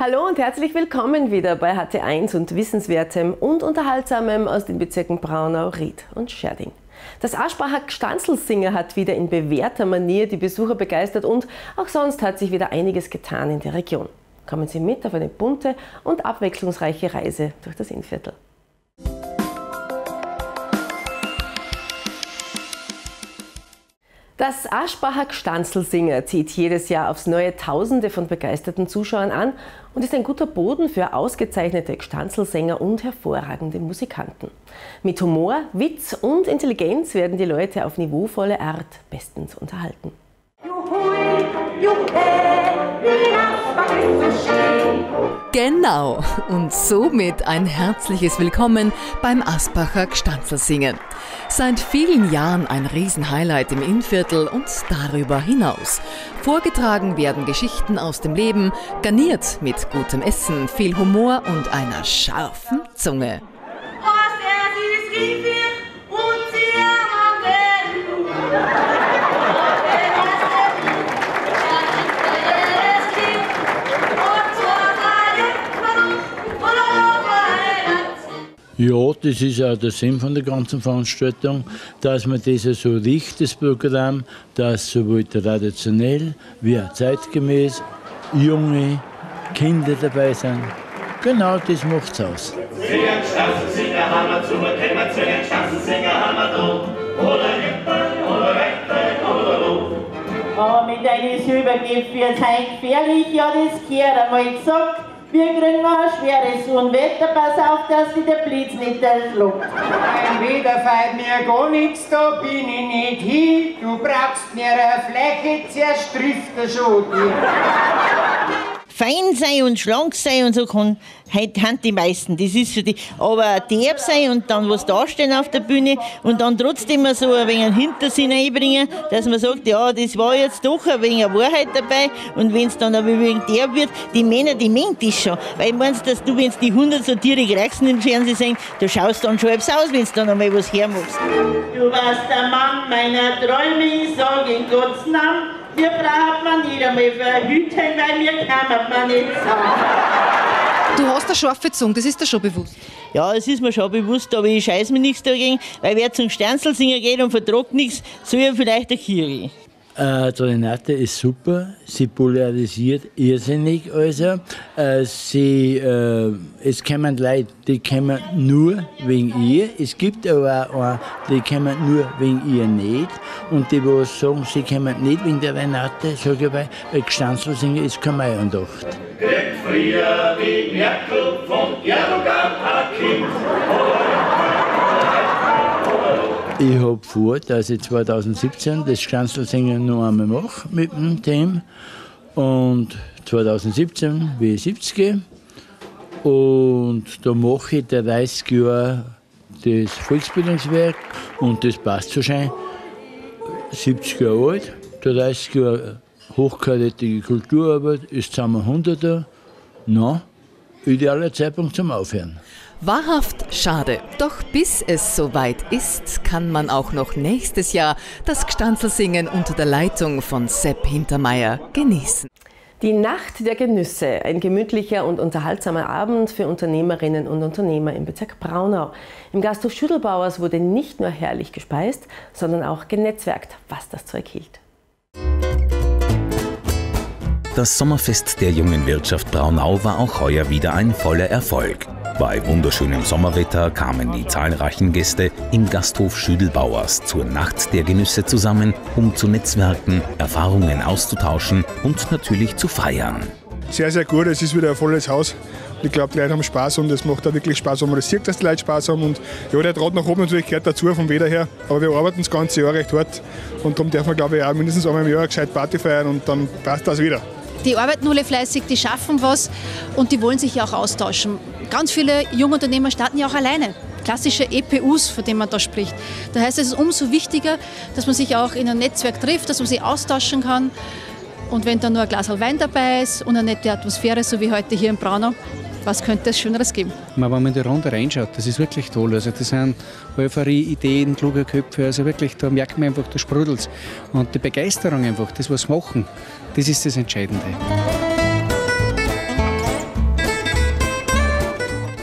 Hallo und herzlich willkommen wieder bei HT1 und Wissenswertem und Unterhaltsamem aus den Bezirken Braunau, Ried und Scherding. Das Aschbacher Gstanzlsinger hat wieder in bewährter Manier die Besucher begeistert und auch sonst hat sich wieder einiges getan in der Region. Kommen Sie mit auf eine bunte und abwechslungsreiche Reise durch das Innviertel. Das Aschbacher Gstanzlsinger zieht jedes Jahr aufs Neue Tausende von begeisterten Zuschauern an und ist ein guter Boden für ausgezeichnete Gstanzlsänger und hervorragende Musikanten. Mit Humor, Witz und Intelligenz werden die Leute auf niveauvolle Art bestens unterhalten. Genau, und somit ein herzliches Willkommen beim Asbacher Gstanzlsingen. Seit vielen Jahren ein Riesenhighlight im Innviertel und darüber hinaus. Vorgetragen werden Geschichten aus dem Leben, garniert mit gutem Essen, viel Humor und einer scharfen Zunge. Ja, das ist auch der Sinn von der ganzen Veranstaltung, dass man das so riecht, das Programm, dass sowohl traditionell wie auch zeitgemäß junge Kinder dabei sind. Genau das macht's aus. Singen, Gstanzlsinger haben wir zu, können wir zwingen, Gstanzlsinger haben wir da. Oder hinten, oder rechten, oder lo. Aber mit einem Silbergift wird's heim gefährlich, ja das gehört einmal gesagt. Wir kriegen noch ein schweres Unwetter, pass auf, dass sich der Blitz nicht erschluckt. Ein Wiederfeind mir gar nichts, da bin ich nicht hin. Du brauchst mir eine Fläche, zuerst trifft der schon dich. Fein sein und schlank sein und so haben die meisten. Das ist für die. Aber derb sein und dann was dastehen auf der Bühne und dann trotzdem so ein wenig einen Hintersinn einbringen, dass man sagt, ja, das war jetzt doch ein wenig Wahrheit dabei. Und wenn es dann aber ein wenig derb wird, die Männer, die mengen das schon. Weil meinst, dass du, wenn es die 100 satirisch Reichsten im Fernsehen sind, du schaust dann schon etwas aus, wenn du dann einmal was hermachst. Du warst der Mann meiner Träume, ich sag in Gottes Namen. Wir braucht man nicht einmal verhüten, weil wir kann man nicht sagen. Du hast eine scharfe Zunge, das ist dir schon bewusst. Ja, das ist mir schon bewusst, aber ich scheiß mir nichts dagegen, weil wer zum Gstanzlsinger geht und vertragt nichts, soll ja vielleicht eine Kirche. Die Renate ist super, sie polarisiert irrsinnig. Also. Es kommen Leute, die kommen nur wegen ihr. Es gibt aber auch die kommen nur wegen ihr nicht. Und die, die sagen, sie kommen nicht wegen der Renate, sage ich mal, Gstanzlsinger ist keine Meierndacht. Kriegt früher die Merkel von Erdogan ein Kind. Ich habe vor, dass ich 2017 das Gstanzlsingen noch einmal mache mit dem Team. Und 2017 wie ich 70. Und da mache ich 30 Jahre das Volksbildungswerk. Und das passt so schön. 70 Jahre alt, 30 Jahre hochkarätige Kulturarbeit, ist zusammen 100er. Na, idealer Zeitpunkt zum Aufhören. Wahrhaft schade. Doch bis es soweit ist, kann man auch noch nächstes Jahr das Gstanzlsingen unter der Leitung von Sepp Hintermeier genießen. Die Nacht der Genüsse, ein gemütlicher und unterhaltsamer Abend für Unternehmerinnen und Unternehmer im Bezirk Braunau. Im Gasthof Schüttelbauers wurde nicht nur herrlich gespeist, sondern auch genetzwerkt, was das Zeug hielt. Das Sommerfest der jungen Wirtschaft Braunau war auch heuer wieder ein voller Erfolg. Bei wunderschönem Sommerwetter kamen die zahlreichen Gäste im Gasthof Schüttelbauers zur Nacht der Genüsse zusammen, um zu netzwerken, Erfahrungen auszutauschen und natürlich zu feiern. Sehr, sehr gut. Es ist wieder ein volles Haus. Ich glaube, die Leute haben Spaß und es macht auch wirklich Spaß, wenn man das sieht, dass die Leute Spaß haben. Und ja, der Draht nach oben natürlich gehört dazu vom Wetter her. Aber wir arbeiten das ganze Jahr recht hart und darum darf man, glaube ich, auch mindestens einmal im Jahr eine gescheite Party feiern und dann passt das wieder. Die arbeiten alle fleißig, die schaffen was und die wollen sich ja auch austauschen. Ganz viele junge Unternehmer starten ja auch alleine. Klassische EPUs, von denen man da spricht. Das heißt, es ist umso wichtiger, dass man sich auch in einem Netzwerk trifft, dass man sich austauschen kann. Und wenn dann nur ein Glas Wein dabei ist und eine nette Atmosphäre, so wie heute hier in Braunau, was könnte es Schöneres geben? Wenn man in die Runde reinschaut, das ist wirklich toll. Also das sind Euphorie, Ideen, kluge Köpfe. Also wirklich, da merkt man einfach, da sprudelt's. Und die Begeisterung einfach, das was machen, das ist das Entscheidende.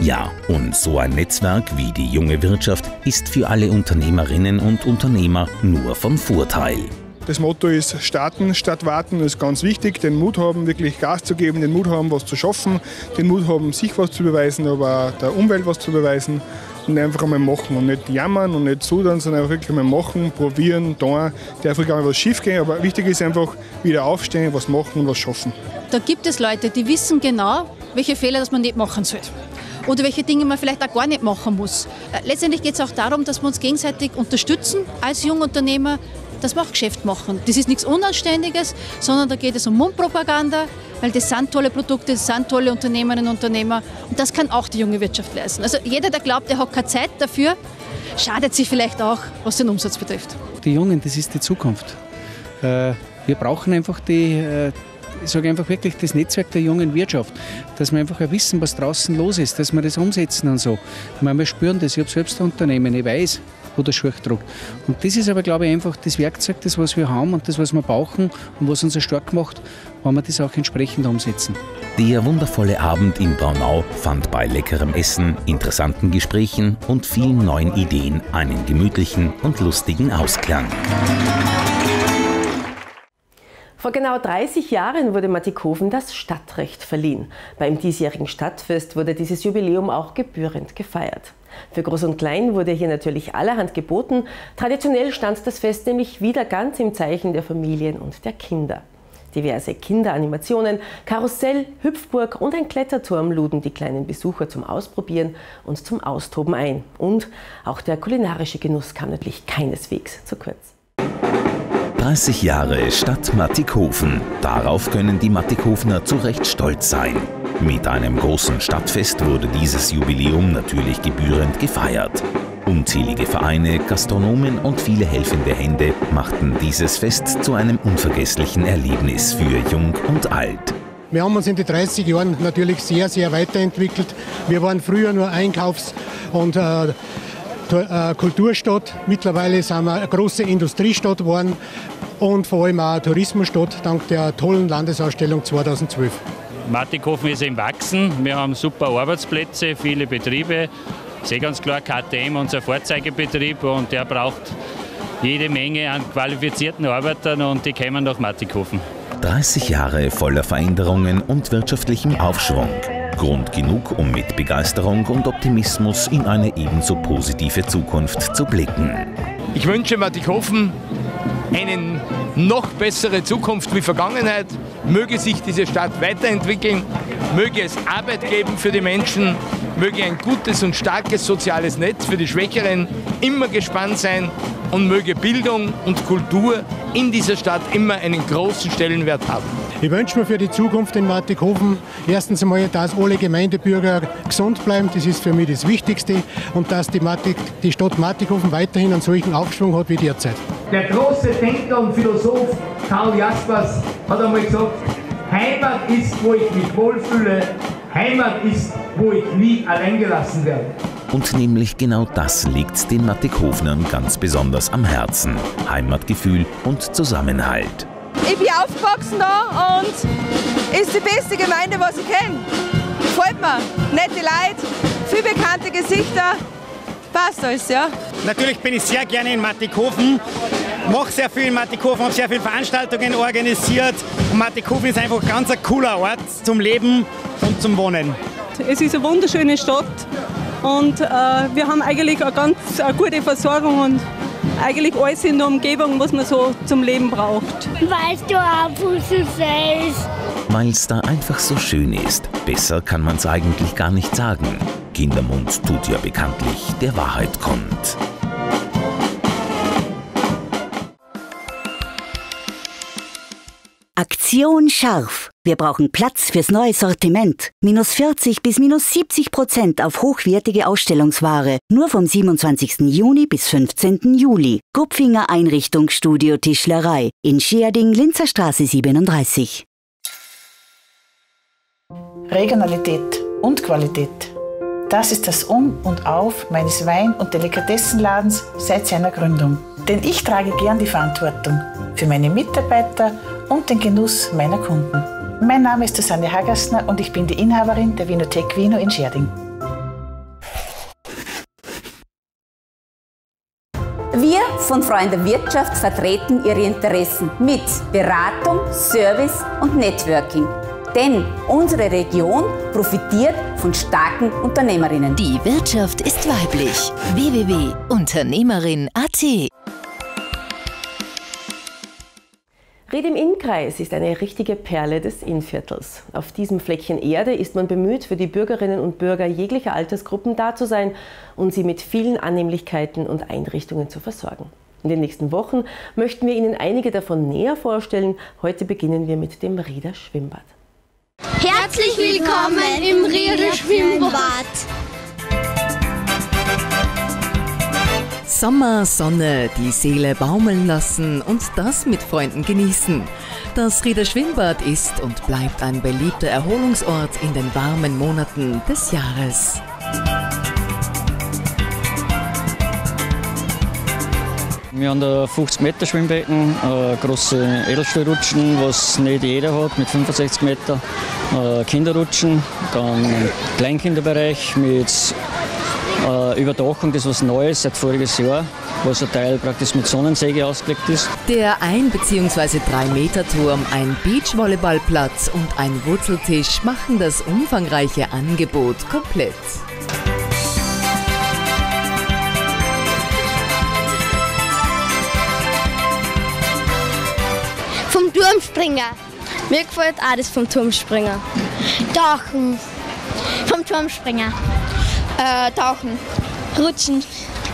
Ja, und so ein Netzwerk wie die junge Wirtschaft ist für alle Unternehmerinnen und Unternehmer nur von Vorteil. Das Motto ist starten statt warten, das ist ganz wichtig. Den Mut haben, wirklich Gas zu geben, den Mut haben, was zu schaffen, den Mut haben, sich was zu beweisen, aber auch der Umwelt was zu beweisen und einfach einmal machen und nicht jammern und nicht sudern, sondern einfach wirklich einmal machen, probieren, tun. Darf gar nicht was schief gehen, aber wichtig ist einfach wieder aufstehen, was machen und was schaffen. Da gibt es Leute, die wissen genau, welche Fehler das man nicht machen soll. Oder welche Dinge man vielleicht auch gar nicht machen muss. Letztendlich geht es auch darum, dass wir uns gegenseitig unterstützen als Jungunternehmer, dass wir auch Geschäft machen. Das ist nichts Unanständiges, sondern da geht es um Mundpropaganda, weil das sind tolle Produkte, das sind tolle Unternehmerinnen und Unternehmer und das kann auch die junge Wirtschaft leisten. Also jeder, der glaubt, er hat keine Zeit dafür, schadet sich vielleicht auch, was den Umsatz betrifft. Die Jungen, das ist die Zukunft. Wir brauchen einfach ich sage einfach wirklich das Netzwerk der jungen Wirtschaft, dass wir einfach wissen, was draußen los ist, dass wir das umsetzen und so. Wir spüren das, ich habe selbst ein Unternehmen, ich weiß, wo der Schuh drückt. Und das ist aber, glaube ich, einfach das Werkzeug, das, was wir haben und das, was wir brauchen und was uns stark macht, wenn wir das auch entsprechend umsetzen. Der wundervolle Abend in Braunau fand bei leckerem Essen, interessanten Gesprächen und vielen neuen Ideen einen gemütlichen und lustigen Ausklang. Vor genau 30 Jahren wurde Mattighofen das Stadtrecht verliehen. Beim diesjährigen Stadtfest wurde dieses Jubiläum auch gebührend gefeiert. Für Groß und Klein wurde hier natürlich allerhand geboten. Traditionell stand das Fest nämlich wieder ganz im Zeichen der Familien und der Kinder. Diverse Kinderanimationen, Karussell, Hüpfburg und ein Kletterturm luden die kleinen Besucher zum Ausprobieren und zum Austoben ein. Und auch der kulinarische Genuss kam natürlich keineswegs zu kurz. 30 Jahre Stadt Mattighofen. Darauf können die Mattighofener zu Recht stolz sein. Mit einem großen Stadtfest wurde dieses Jubiläum natürlich gebührend gefeiert. Unzählige Vereine, Gastronomen und viele helfende Hände machten dieses Fest zu einem unvergesslichen Erlebnis für Jung und Alt. Wir haben uns in den 30 Jahren natürlich sehr, sehr weiterentwickelt. Wir waren früher nur Einkaufs- und Kulturstadt. Mittlerweile sind wir eine große Industriestadt geworden und vor allem auch eine Tourismusstadt dank der tollen Landesausstellung 2012. Mattighofen ist im Wachsen. Wir haben super Arbeitsplätze, viele Betriebe. Ich sehe ganz klar KTM, unser Vorzeigebetrieb, und der braucht jede Menge an qualifizierten Arbeitern und die kommen nach Mattighofen. 30 Jahre voller Veränderungen und wirtschaftlichem Aufschwung. Grund genug, um mit Begeisterung und Optimismus in eine ebenso positive Zukunft zu blicken. Ich wünsche Mattighofen eine noch bessere Zukunft wie Vergangenheit. Möge sich diese Stadt weiterentwickeln, möge es Arbeit geben für die Menschen, möge ein gutes und starkes soziales Netz für die Schwächeren immer gespannt sein und möge Bildung und Kultur in dieser Stadt immer einen großen Stellenwert haben. Ich wünsche mir für die Zukunft in Mattighofen erstens einmal, dass alle Gemeindebürger gesund bleiben, das ist für mich das Wichtigste, und dass die Stadt Mattighofen weiterhin einen solchen Aufschwung hat wie derzeit. Der große Denker und Philosoph Karl Jaspers hat einmal gesagt, Heimat ist, wo ich mich wohlfühle, Heimat ist, wo ich nie allein gelassen werde. Und nämlich genau das liegt den Mattighofnern ganz besonders am Herzen. Heimatgefühl und Zusammenhalt. Ich bin aufgewachsen da und ist die beste Gemeinde, was ich kenne. Gefällt mir. Nette Leute, viele bekannte Gesichter. Passt alles, ja. Natürlich bin ich sehr gerne in Mattighofen. Mache sehr viel in Mattighofen, habe sehr viele Veranstaltungen organisiert. Und Mattighofen ist einfach ganz ein cooler Ort zum Leben und zum Wohnen. Es ist eine wunderschöne Stadt und wir haben eigentlich eine gute Versorgung und eigentlich alles in der Umgebung, was man so zum Leben braucht. Weißt du auch, wo es ist? Weil es da einfach so schön ist. Besser kann man es eigentlich gar nicht sagen. Kindermund tut ja bekanntlich der Wahrheit kund. Aktion scharf. Wir brauchen Platz fürs neue Sortiment. -40 bis -70% auf hochwertige Ausstellungsware. Nur vom 27. Juni bis 15. Juli. Gupfinger Einrichtung Studio Tischlerei. In Scherding, Linzerstraße 37. Regionalität und Qualität. Das ist das Um und Auf meines Wein- und Delikatessenladens seit seiner Gründung. Denn ich trage gern die Verantwortung für meine Mitarbeiter und den Genuss meiner Kunden. Mein Name ist Susanne Hagassner und ich bin die Inhaberin der Winothek Wino in Scherding. von Frauen der Wirtschaft vertreten ihre Interessen mit Beratung, Service und Networking. Denn unsere Region profitiert von starken Unternehmerinnen. Die Wirtschaft ist weiblich. www.unternehmerin.at. Ried im Innkreis ist eine richtige Perle des Innviertels. Auf diesem Fleckchen Erde ist man bemüht, für die Bürgerinnen und Bürger jeglicher Altersgruppen da zu sein und sie mit vielen Annehmlichkeiten und Einrichtungen zu versorgen. In den nächsten Wochen möchten wir Ihnen einige davon näher vorstellen. Heute beginnen wir mit dem Rieder Schwimmbad. Herzlich willkommen im Rieder Schwimmbad. Sommer, Sonne, die Seele baumeln lassen und das mit Freunden genießen. Das Rieder Schwimmbad ist und bleibt ein beliebter Erholungsort in den warmen Monaten des Jahres. Wir haben da 50 Meter Schwimmbecken, große Edelstahlrutschen, was nicht jeder hat, mit 65 Meter, Kinderrutschen, dann Kleinkinderbereich mit Überdachung, das ist was Neues seit voriges Jahr, was ein Teil praktisch mit Sonnensäge ausgelegt ist. Der 1- bzw. 3-Meter-Turm, ein Beachvolleyballplatz und ein Wurzeltisch machen das umfangreiche Angebot komplett. Vom Turmspringer. Mir gefällt auch das vom Turmspringer. Tauchen. Vom Turmspringer. Tauchen. Rutschen.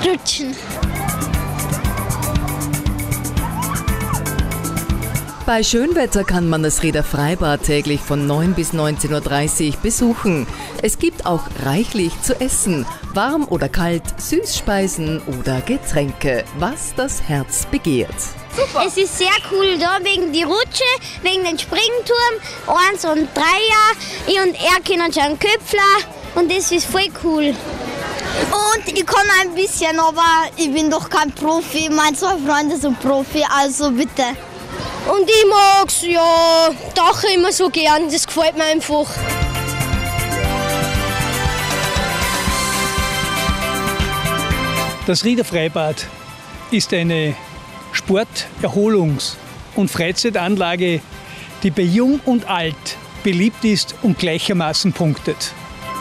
Bei Schönwetter kann man das Rieder Freibad täglich von 9 bis 19:30 Uhr besuchen. Es gibt auch reichlich zu essen, warm oder kalt, Süßspeisen oder Getränke, was das Herz begehrt. Super. Es ist sehr cool da, wegen die Rutsche, wegen den Springturm, 1 und 3er. Ich und er kennen schon Köpfler und das ist voll cool. Und ich kann ein bisschen, aber ich bin doch kein Profi. Meine 2 Freunde sind Profi, also bitte. Und ich mag's, ja, tauche immer so gern, das gefällt mir einfach. Das Rieder Freibad ist eine Sport-, Erholungs- und Freizeitanlage, die bei Jung und Alt beliebt ist und gleichermaßen punktet.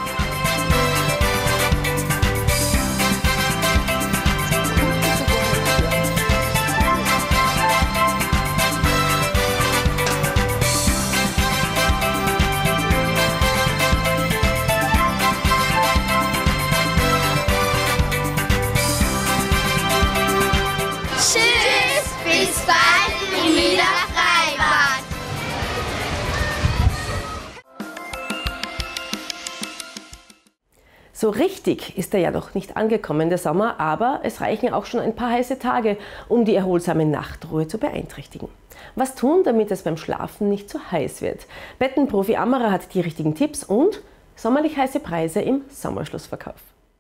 So richtig ist er ja noch nicht angekommen, der Sommer, aber es reichen auch schon ein paar heiße Tage, um die erholsame Nachtruhe zu beeinträchtigen. Was tun, damit es beim Schlafen nicht zu heiß wird? Bettenprofi Amara hat die richtigen Tipps und sommerlich heiße Preise im Sommerschlussverkauf.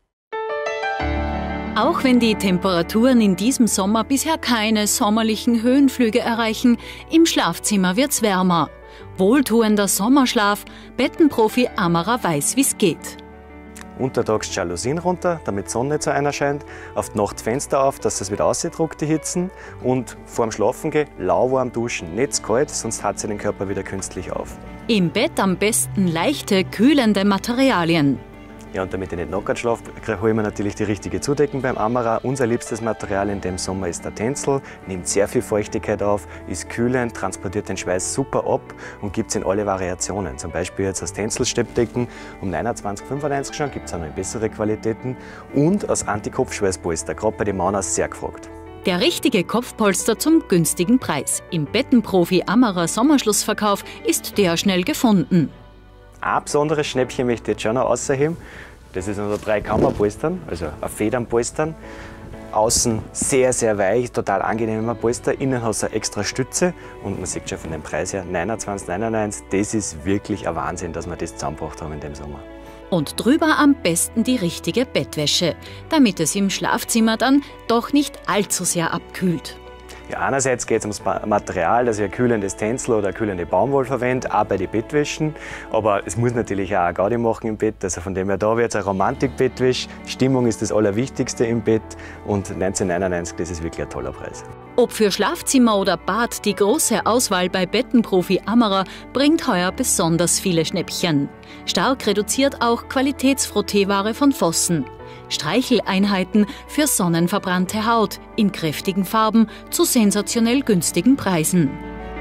Auch wenn die Temperaturen in diesem Sommer bisher keine sommerlichen Höhenflüge erreichen, im Schlafzimmer wird's wärmer. Wohltuender Sommerschlaf, Bettenprofi Amara weiß, wie's geht. Untertags Jalousien runter, damit die Sonne nicht so einerscheint, auf die Nacht Fenster auf, dass es wieder ausdruckt, die Hitzen, und vorm Schlafen gehen lauwarm duschen, nicht zu kalt, sonst hat sie den Körper wieder künstlich auf. Im Bett am besten leichte, kühlende Materialien. Ja, und damit ich nicht nackert schlafe, holen wir natürlich die richtige Zudeckung beim Amara. Unser liebstes Material in dem Sommer ist der Tencel, nimmt sehr viel Feuchtigkeit auf, ist kühlend, transportiert den Schweiß super ab und gibt es in alle Variationen. Zum Beispiel jetzt aus Tencel-Steppdecken um 29,95 schon, gibt es auch noch in bessere Qualitäten, und aus Anti-Kopfschweißpolster, gerade bei den Männern sehr gefragt. Der richtige Kopfpolster zum günstigen Preis. Im Bettenprofi Amara Sommerschlussverkauf ist der schnell gefunden. Ein besonderes Schnäppchen möchte ich jetzt schon noch ausheben. Das ist unser 3-Kammer-Polstern, also ein Federnpolstern. Außen sehr, sehr weich, total angenehmer Polster. Innen hat es eine extra Stütze und man sieht schon von dem Preis her 29,99 €. Das ist wirklich ein Wahnsinn, dass wir das zusammengebracht haben in dem Sommer. Und drüber am besten die richtige Bettwäsche, damit es im Schlafzimmer dann doch nicht allzu sehr abkühlt. Ja, einerseits geht es ums Material, dass ich ein kühlendes Tencel oder eine kühlende Baumwolle verwende, auch bei den Bettwäschen. Aber es muss natürlich auch eine Gaudi machen im Bett. Also von dem her, da wird es eine Romantik-Bettwäsche. Die Stimmung ist das Allerwichtigste im Bett und 1999, das ist wirklich ein toller Preis. Ob für Schlafzimmer oder Bad, die große Auswahl bei Bettenprofi Amara bringt heuer besonders viele Schnäppchen. Stark reduziert auch Qualitätsfrotteeware von Vossen. Streicheleinheiten für sonnenverbrannte Haut in kräftigen Farben zu sensationell günstigen Preisen.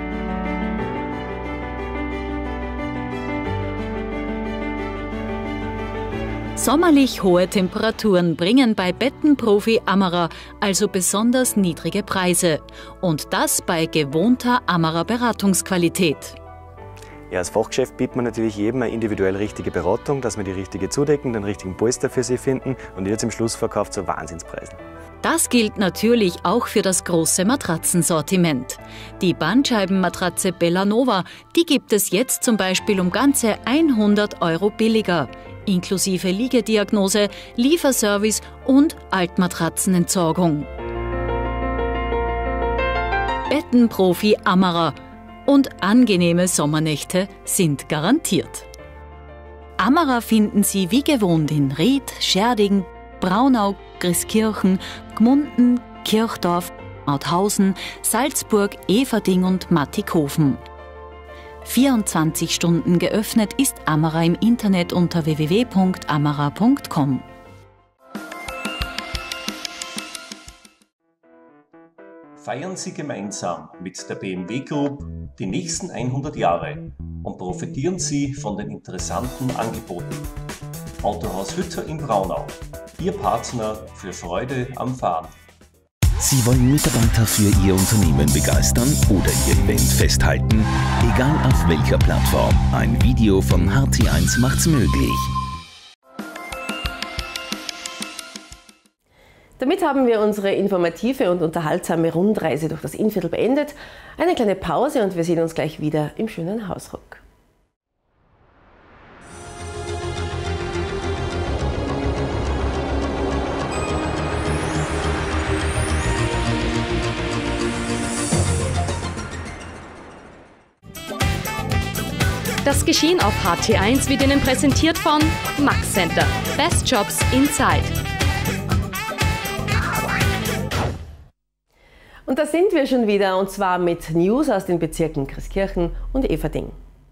Sommerlich hohe Temperaturen bringen bei Bettenprofi Amara also besonders niedrige Preise. Und das bei gewohnter Amara-Beratungsqualität. Ja, als Fachgeschäft bietet man natürlich jedem eine individuell richtige Beratung, dass wir die richtige Zudeckung, den richtigen Polster für sie finden und ihr zum Schluss verkauft zu Wahnsinnspreisen. Das gilt natürlich auch für das große Matratzensortiment. Die Bandscheibenmatratze Bellanova, die gibt es jetzt zum Beispiel um ganze 100 € billiger, inklusive Liegediagnose, Lieferservice und Altmatratzenentsorgung. Bettenprofi Amara. Und angenehme Sommernächte sind garantiert. Amara finden Sie wie gewohnt in Ried, Schärding, Braunau, Grieskirchen, Gmunden, Kirchdorf, Mauthausen, Salzburg, Everding und Mattighofen. 24 Stunden geöffnet ist Amara im Internet unter www.amara.com. Feiern Sie gemeinsam mit der BMW Group die nächsten 100 Jahre und profitieren Sie von den interessanten Angeboten. Autohaus Hütter in Braunau, Ihr Partner für Freude am Fahren. Sie wollen Mitarbeiter für Ihr Unternehmen begeistern oder Ihr Event festhalten? Egal auf welcher Plattform, ein Video von HT1 macht's möglich. Damit haben wir unsere informative und unterhaltsame Rundreise durch das Innviertel beendet. Eine kleine Pause und wir sehen uns gleich wieder im schönen Hausruck. Das Geschehen auf HT1 wird Ihnen präsentiert von Max Center. Best Jobs Inside. Und da sind wir schon wieder, und zwar mit News aus den Bezirken Grieskirchen und Everding.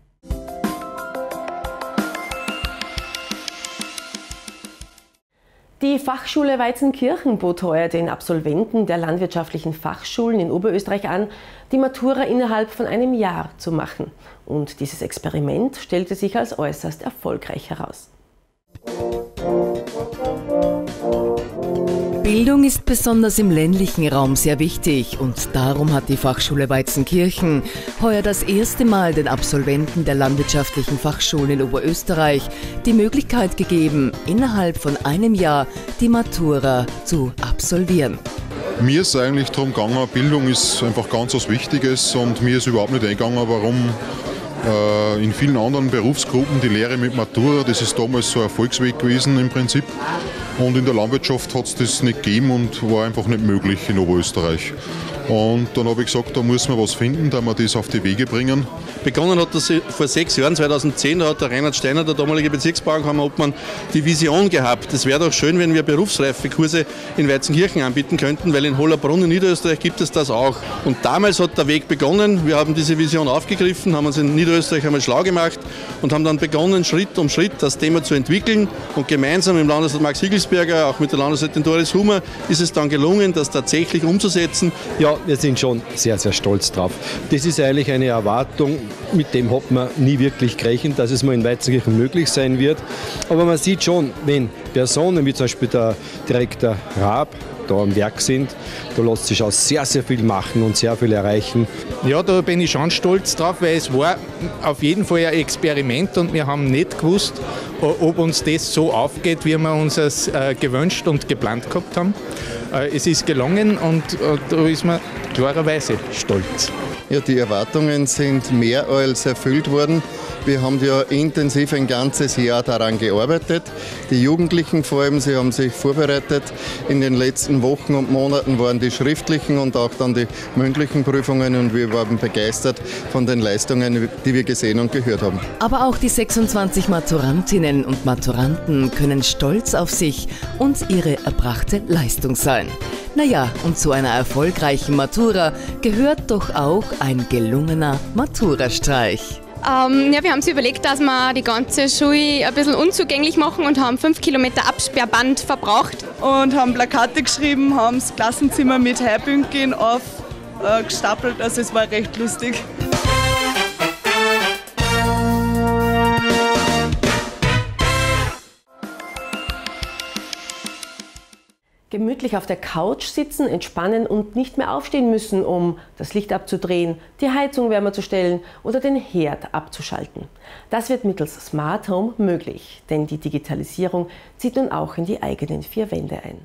Die Fachschule Weizenkirchen bot heuer den Absolventen der landwirtschaftlichen Fachschulen in Oberösterreich an, die Matura innerhalb von einem Jahr zu machen. Und dieses Experiment stellte sich als äußerst erfolgreich heraus. Bildung ist besonders im ländlichen Raum sehr wichtig und darum hat die Fachschule Weizenkirchen heuer das erste Mal den Absolventen der landwirtschaftlichen Fachschulen in Oberösterreich die Möglichkeit gegeben, innerhalb von einem Jahr die Matura zu absolvieren. Mir ist eigentlich darum gegangen, Bildung ist einfach ganz was Wichtiges und mir ist überhaupt nicht eingegangen, warum in vielen anderen Berufsgruppen die Lehre mit Matura, das ist damals so ein Erfolgsweg gewesen im Prinzip. Und in der Landwirtschaft hat es das nicht gegeben und war einfach nicht möglich in Oberösterreich. Und dann habe ich gesagt, da muss man was finden, da wir das auf die Wege bringen. Begonnen hat das vor 6 Jahren, 2010, da hat der Reinhard Steiner, der damalige Bezirksbauernkammerobmann, die Vision gehabt. Es wäre doch schön, wenn wir berufsreife Kurse in Weizenkirchen anbieten könnten, weil in Hollabrunn in Niederösterreich gibt es das auch. Und damals hat der Weg begonnen, wir haben diese Vision aufgegriffen, haben uns in Niederösterreich einmal schlau gemacht und haben dann begonnen, Schritt um Schritt das Thema zu entwickeln. Und gemeinsam mit dem Landesrat Max Higelsberger, auch mit der Landesrätin Doris Hummer, ist es dann gelungen, das tatsächlich umzusetzen. Ja, wir sind schon sehr, sehr stolz drauf. Das ist eigentlich eine Erwartung, mit dem hat man nie wirklich gerechnet, dass es mal in Weizenkirchen möglich sein wird. Aber man sieht schon, wenn Personen wie zum Beispiel der Direktor Raab da am Werk sind, da lässt sich auch sehr, sehr viel machen und sehr viel erreichen. Ja, da bin ich schon stolz drauf, weil es war auf jeden Fall ein Experiment und wir haben nicht gewusst, ob uns das so aufgeht, wie wir uns es gewünscht und geplant gehabt haben. Es ist gelungen und da ist man klarerweise stolz. Ja, die Erwartungen sind mehr als erfüllt worden. Wir haben ja intensiv ein ganzes Jahr daran gearbeitet. Die Jugendlichen vor allem, sie haben sich vorbereitet. In den letzten Wochen und Monaten waren die schriftlichen und auch dann die mündlichen Prüfungen und wir waren begeistert von den Leistungen, die wir gesehen und gehört haben. Aber auch die 26 Maturantinnen und Maturanten können stolz auf sich und ihre erbrachte Leistung sein. Naja, und zu einer erfolgreichen Matura gehört doch auch ein gelungener Maturastreich. Ja, wir haben uns überlegt, dass wir die ganze Schule ein bisschen unzugänglich machen und haben 5 Kilometer Absperrband verbraucht. Und haben Plakate geschrieben, haben das Klassenzimmer mit Heibünken aufgestapelt, also es war recht lustig. Gemütlich auf der Couch sitzen, entspannen und nicht mehr aufstehen müssen, um das Licht abzudrehen, die Heizung wärmer zu stellen oder den Herd abzuschalten. Das wird mittels Smart Home möglich, denn die Digitalisierung zieht nun auch in die eigenen 4 Wände ein.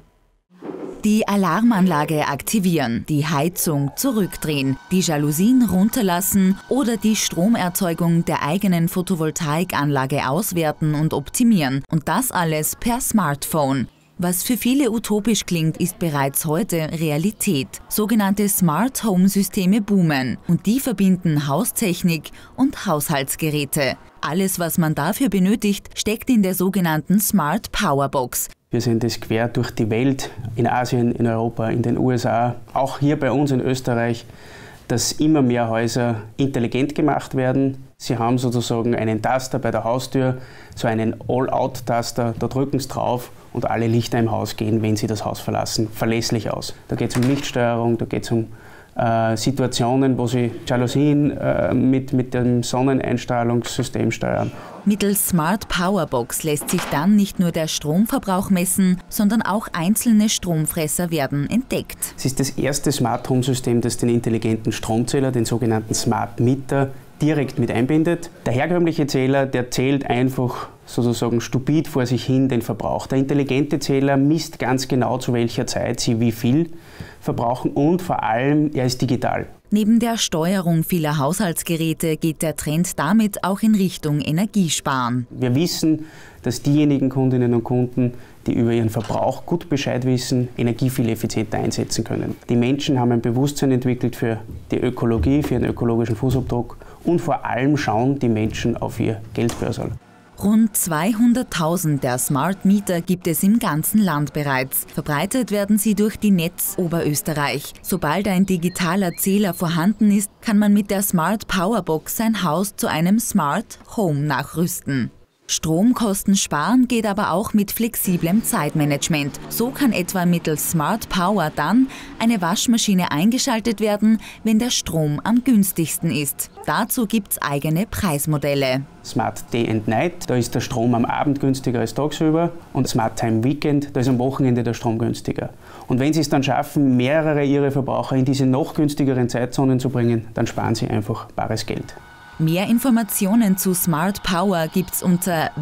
Die Alarmanlage aktivieren, die Heizung zurückdrehen, die Jalousien runterlassen oder die Stromerzeugung der eigenen Photovoltaikanlage auswerten und optimieren. Und das alles per Smartphone. Was für viele utopisch klingt, ist bereits heute Realität. Sogenannte Smart Home Systeme boomen und die verbinden Haustechnik und Haushaltsgeräte. Alles, was man dafür benötigt, steckt in der sogenannten Smart Power Box. Wir sehen das quer durch die Welt, in Asien, in Europa, in den USA, auch hier bei uns in Österreich, dass immer mehr Häuser intelligent gemacht werden. Sie haben sozusagen einen Taster bei der Haustür, so einen All-Out-Taster, da drücken Sie drauf und alle Lichter im Haus gehen, wenn Sie das Haus verlassen, verlässlich aus. Da geht es um Lichtsteuerung, da geht es um Situationen, wo Sie Jalousien mit dem Sonneneinstrahlungssystem steuern. Mittels Smart Power Box lässt sich dann nicht nur der Stromverbrauch messen, sondern auch einzelne Stromfresser werden entdeckt. Es ist das erste Smart Home System, das den intelligenten Stromzähler, den sogenannten Smart Meter, direkt mit einbindet. Der herkömmliche Zähler, der zählt einfach sozusagen stupid vor sich hin den Verbrauch. Der intelligente Zähler misst ganz genau, zu welcher Zeit Sie wie viel verbrauchen und vor allem, er ist digital. Neben der Steuerung vieler Haushaltsgeräte geht der Trend damit auch in Richtung Energiesparen. Wir wissen, dass diejenigen Kundinnen und Kunden, die über ihren Verbrauch gut Bescheid wissen, Energie viel effizienter einsetzen können. Die Menschen haben ein Bewusstsein entwickelt für die Ökologie, für ihren ökologischen Fußabdruck und vor allem schauen die Menschen auf ihr Geldbörsel. Rund 200.000 der Smart Meter gibt es im ganzen Land bereits. Verbreitet werden sie durch die Netz Oberösterreich. Sobald ein digitaler Zähler vorhanden ist, kann man mit der Smart Power Box sein Haus zu einem Smart Home nachrüsten. Stromkosten sparen geht aber auch mit flexiblem Zeitmanagement. So kann etwa mittels Smart Power dann eine Waschmaschine eingeschaltet werden, wenn der Strom am günstigsten ist. Dazu gibt es eigene Preismodelle. Smart Day and Night, da ist der Strom am Abend günstiger als tagsüber, und Smart Time Weekend, da ist am Wochenende der Strom günstiger. Und wenn Sie es dann schaffen, mehrere Ihrer Verbraucher in diese noch günstigeren Zeitzonen zu bringen, dann sparen Sie einfach bares Geld. Mehr Informationen zu Smart Power gibt's unter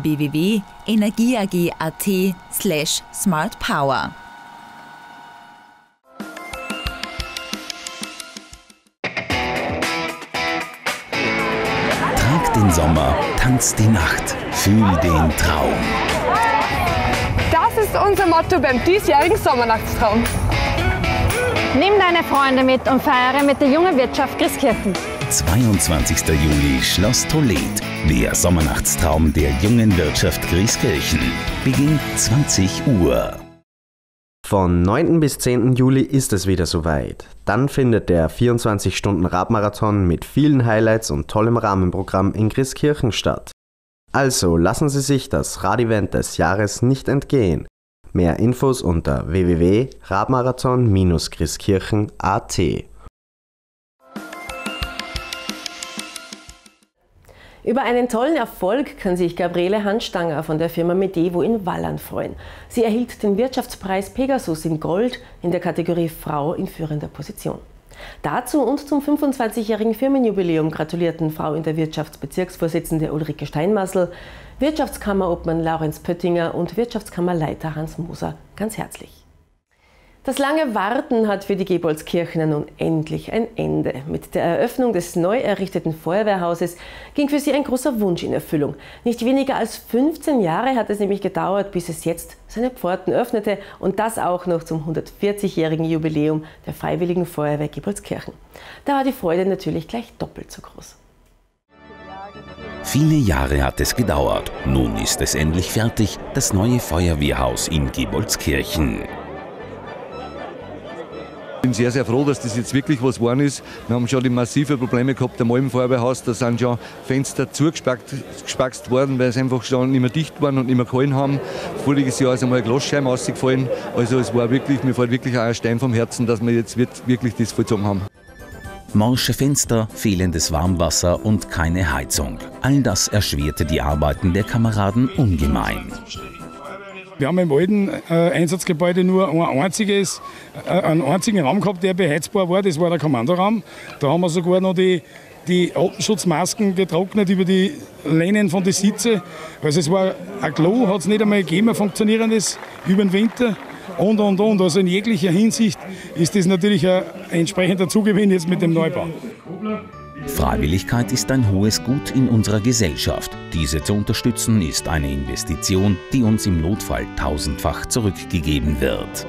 www.energieag.at/smartpower. Trag den Sommer, tanz die Nacht, fühl den Traum. Das ist unser Motto beim diesjährigen Sommernachtstraum. Nimm deine Freunde mit und feiere mit der jungen Wirtschaft Grieskirchen. 22. Juli, Schloss Toledo. Der Sommernachtstraum der jungen Wirtschaft Grieskirchen. Beginn 20 Uhr. Von 9. bis 10. Juli ist es wieder soweit. Dann findet der 24-Stunden-Radmarathon mit vielen Highlights und tollem Rahmenprogramm in Grieskirchen statt. Also lassen Sie sich das Radevent des Jahres nicht entgehen. Mehr Infos unter www.radmarathon-grieskirchen.at. Über einen tollen Erfolg kann sich Gabriele Hanstanger von der Firma Medevo in Wallern freuen. Sie erhielt den Wirtschaftspreis Pegasus in Gold in der Kategorie Frau in führender Position. Dazu und zum 25-jährigen Firmenjubiläum gratulierten Frau in der Wirtschaftsbezirksvorsitzende Ulrike Steinmassel, Wirtschaftskammerobmann Laurenz Pöttinger und Wirtschaftskammerleiter Hans Moser ganz herzlich. Das lange Warten hat für die Gebolzkirchener nun endlich ein Ende. Mit der Eröffnung des neu errichteten Feuerwehrhauses ging für sie ein großer Wunsch in Erfüllung. Nicht weniger als 15 Jahre hat es nämlich gedauert, bis es jetzt seine Pforten öffnete, und das auch noch zum 140-jährigen Jubiläum der Freiwilligen Feuerwehr Gebolzkirchen. Da war die Freude natürlich gleich doppelt so groß. Viele Jahre hat es gedauert. Nun ist es endlich fertig, das neue Feuerwehrhaus in Gebolzkirchen. Ich bin sehr, sehr froh, dass das jetzt wirklich was geworden ist. Wir haben schon die massive Probleme gehabt am alten Feuerwehrhaus. Da sind schon Fenster zugespackst worden, weil es einfach schon nicht mehr dicht waren und nicht mehr gehalten haben. Voriges Jahr ist einmal ein Glasscheibe ausgefallen. Also es war wirklich, mir fällt wirklich auch ein Stein vom Herzen, dass wir jetzt wirklich das vollzogen haben. Morsche Fenster, fehlendes Warmwasser und keine Heizung. All das erschwerte die Arbeiten der Kameraden ungemein. Wir haben im alten Einsatzgebäude nur einen einzigen Raum gehabt, der beheizbar war. Das war der Kommandoraum. Da haben wir sogar noch die Atemschutzmasken getrocknet über die Lehnen von den Sitzen. Also es war ein Klo, hat es nicht einmal gegeben, ein funktionierendes über den Winter. Und. Also in jeglicher Hinsicht ist das natürlich ein entsprechender Zugewinn jetzt mit dem Neubau. Freiwilligkeit ist ein hohes Gut in unserer Gesellschaft. Diese zu unterstützen ist eine Investition, die uns im Notfall tausendfach zurückgegeben wird.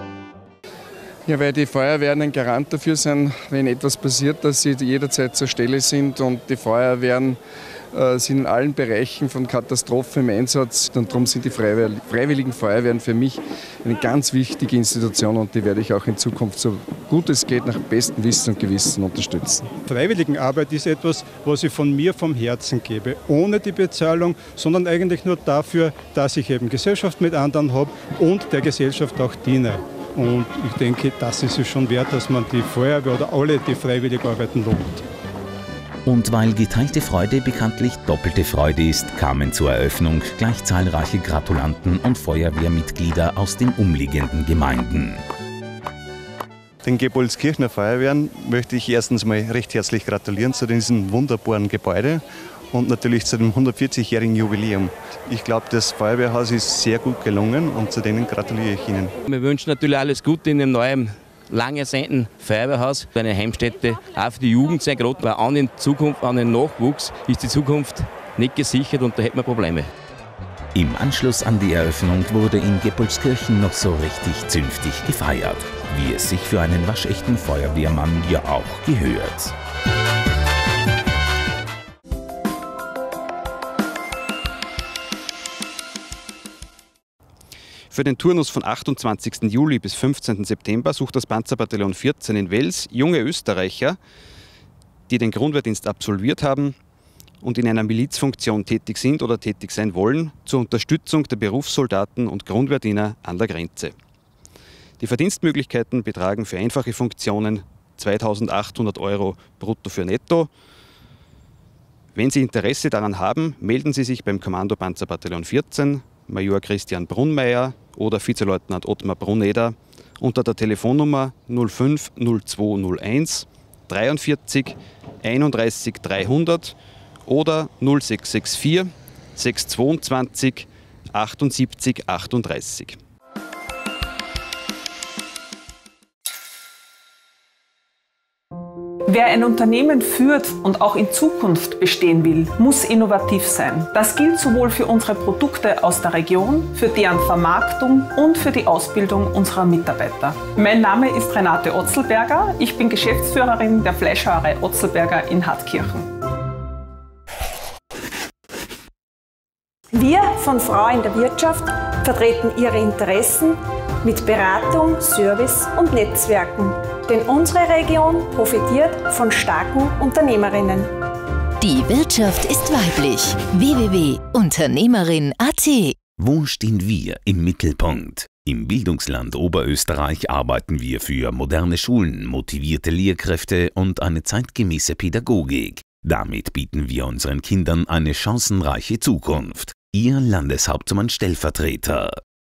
Ja, weil die Feuerwehren ein Garant dafür sind, wenn etwas passiert, dass sie jederzeit zur Stelle sind, und die Feuerwehren sind in allen Bereichen von Katastrophen im Einsatz, und darum sind die Freiwilligen Feuerwehren für mich eine ganz wichtige Institution, und die werde ich auch in Zukunft, so gut es geht, nach bestem Wissen und Gewissen unterstützen. Freiwilligenarbeit ist etwas, was ich von mir vom Herzen gebe, ohne die Bezahlung, sondern eigentlich nur dafür, dass ich eben Gesellschaft mit anderen habe und der Gesellschaft auch diene. Und ich denke, das ist es schon wert, dass man die Feuerwehr oder alle, die freiwillig arbeiten, lobt. Und weil geteilte Freude bekanntlich doppelte Freude ist, kamen zur Eröffnung gleich zahlreiche Gratulanten und Feuerwehrmitglieder aus den umliegenden Gemeinden. Den Gebolzkirchener Feuerwehren möchte ich erstens mal recht herzlich gratulieren zu diesem wunderbaren Gebäude und natürlich zu dem 140-jährigen Jubiläum. Ich glaube, das Feuerwehrhaus ist sehr gut gelungen, und zu denen gratuliere ich Ihnen. Wir wünschen natürlich alles Gute in dem neuen, lang ersehnten Feuerwehrhaus. Eine Heimstätte auch für die Jugend sein, gerade weil an den Zukunft, an den Nachwuchs ist die Zukunft nicht gesichert, und da hätten wir Probleme. Im Anschluss an die Eröffnung wurde in Gebolzkirchen noch so richtig zünftig gefeiert, wie es sich für einen waschechten Feuerwehrmann ja auch gehört. Für den Turnus von 28. Juli bis 15. September sucht das Panzerbataillon 14 in Wels junge Österreicher, die den Grundwehrdienst absolviert haben und in einer Milizfunktion tätig sind oder tätig sein wollen, zur Unterstützung der Berufssoldaten und Grundwehrdiener an der Grenze. Die Verdienstmöglichkeiten betragen für einfache Funktionen 2.800 € brutto für netto. Wenn Sie Interesse daran haben, melden Sie sich beim Kommando Panzerbataillon 14, Major Christian Brunnmeier oder Vizeleutnant Ottmar Bruneder unter der Telefonnummer 05 0201 43 31 300 oder 0664 622 78 38. Wer ein Unternehmen führt und auch in Zukunft bestehen will, muss innovativ sein. Das gilt sowohl für unsere Produkte aus der Region, für deren Vermarktung und für die Ausbildung unserer Mitarbeiter. Mein Name ist Renate Otzelberger. Ich bin Geschäftsführerin der Fleischhauerei Otzelberger in Hartkirchen. Wir von Frau in der Wirtschaft vertreten Ihre Interessen mit Beratung, Service und Netzwerken. Denn unsere Region profitiert von starken Unternehmerinnen. Die Wirtschaft ist weiblich. www.unternehmerin.at. Wo stehen wir im Mittelpunkt? Im Bildungsland Oberösterreich arbeiten wir für moderne Schulen, motivierte Lehrkräfte und eine zeitgemäße Pädagogik. Damit bieten wir unseren Kindern eine chancenreiche Zukunft. Ihr Landeshauptmann Stellvertreter.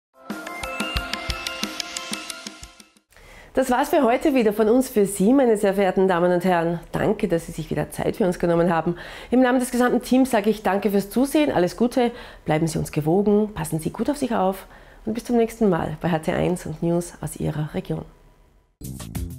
Das war's für heute wieder von uns für Sie, meine sehr verehrten Damen und Herren. Danke, dass Sie sich wieder Zeit für uns genommen haben. Im Namen des gesamten Teams sage ich danke fürs Zusehen, alles Gute, bleiben Sie uns gewogen, passen Sie gut auf sich auf und bis zum nächsten Mal bei HT1 und News aus Ihrer Region.